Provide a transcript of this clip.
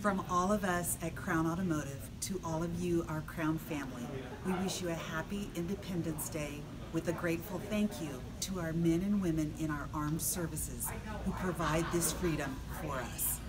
From all of us at Crown Automotive to all of you, our Crown family, we wish you a happy Independence Day with a grateful thank you to our men and women in our armed services who provide this freedom for us.